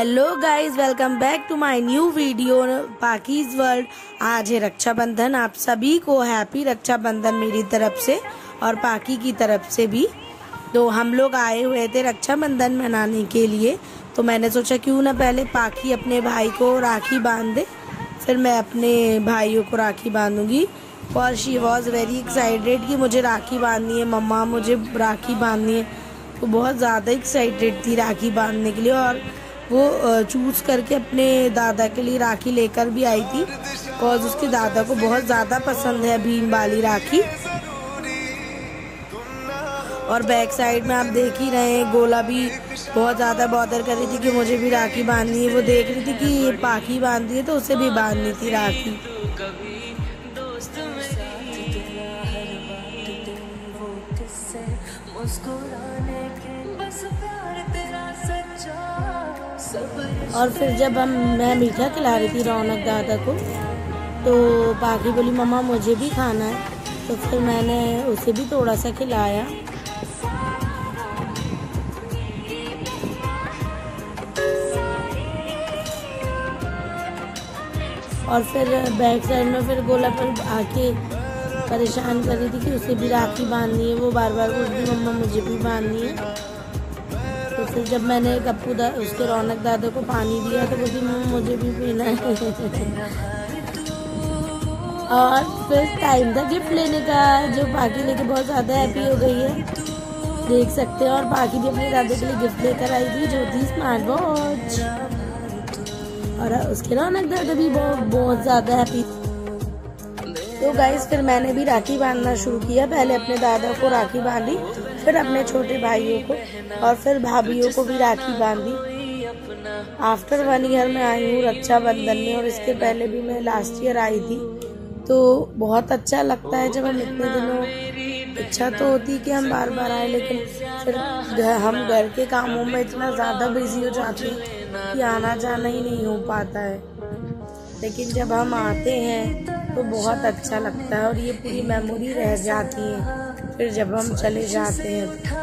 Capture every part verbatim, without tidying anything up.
Hello guys, welcome back to my new video Pakeez world. आज है रक्षाबंधन। आप सभी को हैप्पी रक्षाबंधन मेरी तरफ से और पाकी की तरफ से भी। तो हम लोग आए हुए थे रक्षाबंधन मनाने के लिए, तो मैंने सोचा क्यों ना पहले पाकी अपने भाई को राखी बांध दे, फिर मैं अपने भाइयों को राखी बांधूंगी। और शी वॉज वेरी एक्साइटेड कि मुझे राखी बांधनी है, मम्मा मुझे राखी बांधनी है। तो बहुत ज़्यादा एक्साइटेड थी राखी बांधने के लिए, और वो चूज़ करके अपने दादा के लिए राखी लेकर भी आई थी, और उसके दादा को बहुत ज़्यादा पसंद है भीम वाली राखी। और बैक साइड में आप देख ही रहे हैं, गोला भी बहुत ज़्यादा बॉदर कर रही थी कि मुझे भी राखी बांधनी है। वो देख रही थी कि ये पाकी बांधती है तो उसे भी बांधनी थी राखी। और फिर जब हम मैं मीठा खिला रही थी रौनक दादा को, तो पाकी बोली मम्मा मुझे भी खाना है, तो फिर मैंने उसे भी थोड़ा सा खिलाया। और फिर बैक साइड में फिर गोला पर आके परेशान कर रही थी कि उसे भी राखी बांधनी है। वो बार बार बोलती मम्मा मुझे भी बांधनी है। तो फिर जब मैंने गप्पू दा उसके रौनक दादा को पानी दिया तो बोलती मम्मा मुझे भी पीना है। और फिर टाइम था गिफ्ट लेने का, जो पाकी लेके बहुत ज़्यादा हैप्पी हो गई है, देख सकते हैं। और पाकी भी अपने दादा के लिए गिफ्ट लेकर आई थी, जो थी स्मार्ट वॉच। और उसके रौनक दादा भी बहुत बहुत ज़्यादा हैप्पी। तो गाइस फिर मैंने भी राखी बांधना शुरू किया। पहले अपने दादा को राखी बांधी, फिर अपने छोटे भाइयों को, और फिर भाभीयों को भी राखी बांधी। आफ्टर वन ईयर में आई हूँ रक्षाबंधन में, और इसके पहले भी मैं लास्ट ईयर आई थी। तो बहुत अच्छा लगता है जब हम इतने दिनों, इच्छा तो होती कि हम बार बार आए, लेकिन फिर हम घर के कामों में इतना ज़्यादा बिजी हो जाते हैं कि आना जाना ही नहीं हो पाता है। लेकिन जब हम आते हैं तो बहुत अच्छा लगता है, और ये पूरी मेमोरी रह जाती है फिर जब हम चले जाते हैं।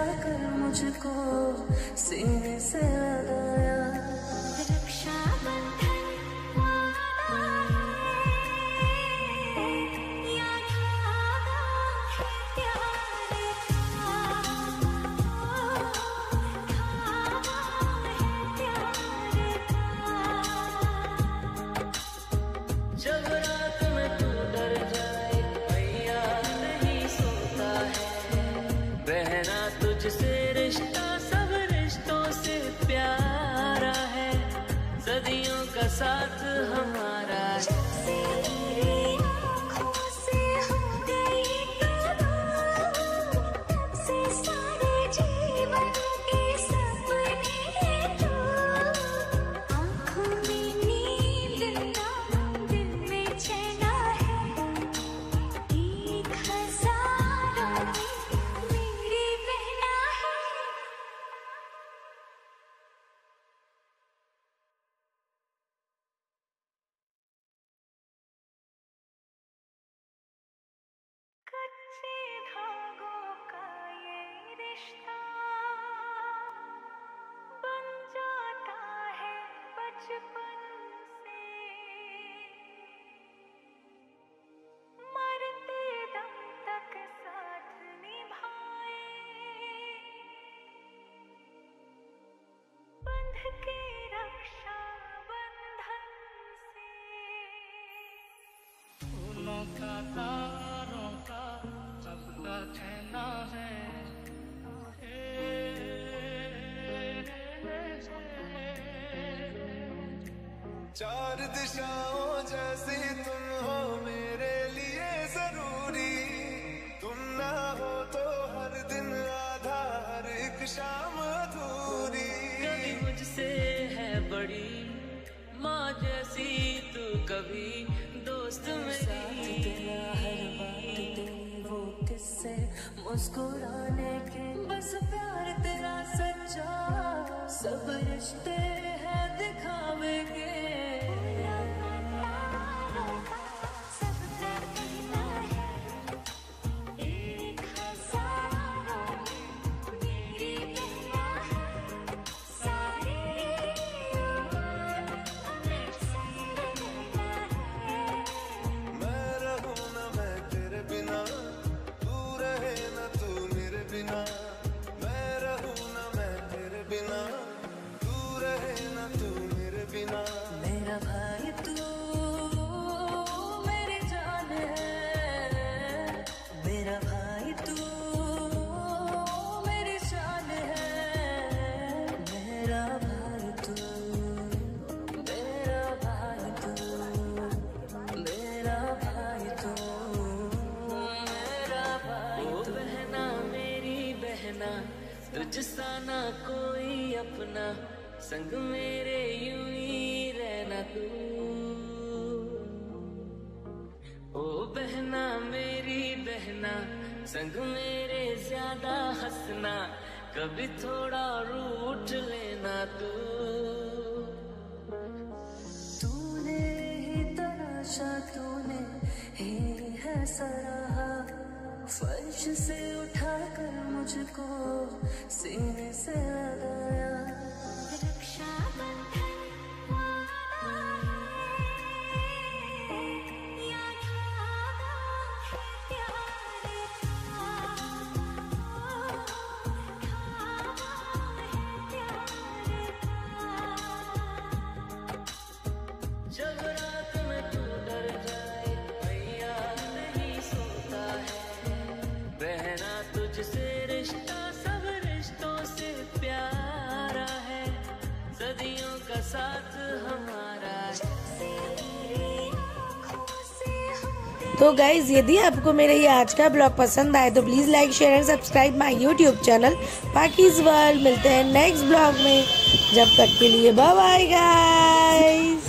जब रात में तू डर जाए, भैया नहीं सोता है, बहना तुझसे रिश्ता सब रिश्तों से प्यारा है, सदियों का साथ हमारा है। धागों का ये रिश्ता बन जाता है बचपन से, मरते दम तक साथ निभाए, बंध के रक्षा बंधन से। फूलों का तारों का सबका कहना है, चार दिशाओं जैसी तुम हो मेरे लिए जरूरी, तुम ना हो तो हर दिन आधा हर एक शाम अधूरी। कभी मुझसे है बड़ी माँ जैसी तू, कभी दोस्त मेरी, तेरा हर बात तेरी वो किस्से मुस्कुराने के, बस प्यार तेरा सच्चा, सब रिश्ते हैं दिखावे के। तुझसा ना कोई अपना, संग मेरे यूं ही रहना तू। ओ बहना मेरी बहना, संग मेरे ज्यादा हंसना, कभी थोड़ा रूठ लेना तू। तूने ही तराशा, तूने ही है सराहा, फर्श से उठाकर मुझको सीने से लगाया। रक्षा बंधन वादा है, या धागा है प्यार का, धागा है प्यार का। जब रात में तू डर जाए, भैया नहीं सोता है, बहना तुझसे रिश्ता सब रिश्तों से प्यारा है, सदियों का साथ हमारा है। तो गाइज यदि आपको मेरा ये आज का ब्लॉग पसंद आए तो please like share and subscribe my YouTube channel Pakeez world. मिलते हैं नेक्स्ट ब्लॉग में, जब तक के लिए बाय बाय गाइज।